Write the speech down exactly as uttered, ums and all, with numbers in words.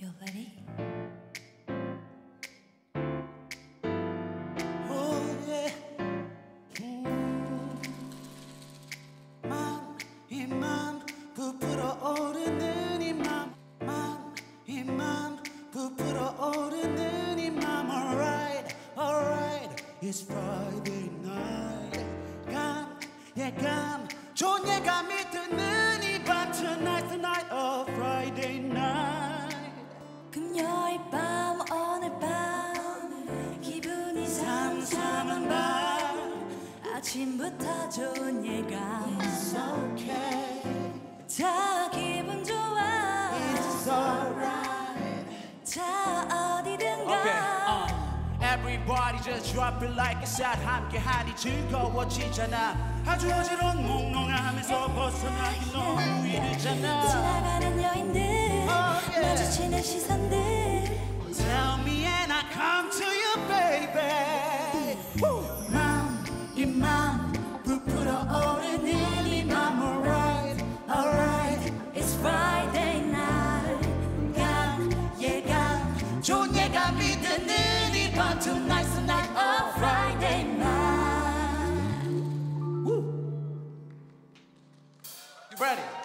You ready? Oh yeah. 음. 맘, 이 맘 부풀어 오르는 이 맘, 맘, 이 맘 부풀어 오르는 이 맘. Alright, alright, it's Friday night. 감, 예감, 좋은 예감이 드는 이 밤. Tonight's the night of Friday night. 금요일 밤 오늘 밤 기분이 삼삼한 밤 아침부터 좋은 예감. It's okay, 자 기분 좋아. it's alright. 자 어디든가. Okay, uh, everybody just drop it like it's hot. 함께하니 즐거워지잖아. 아주 어지러운 몽롱함에서 벗어나기 너무 이르잖아. 지나가는 여인들 yeah. 마주치는 시선들. Tell me and I come to you, baby. 맘, 이 맘 부풀어 오르는 이 맘. Alright, alright, It's Friday night. 감 예감 좋은 예감이 드는 이 밤. Tonight's the night of Friday night. You ready?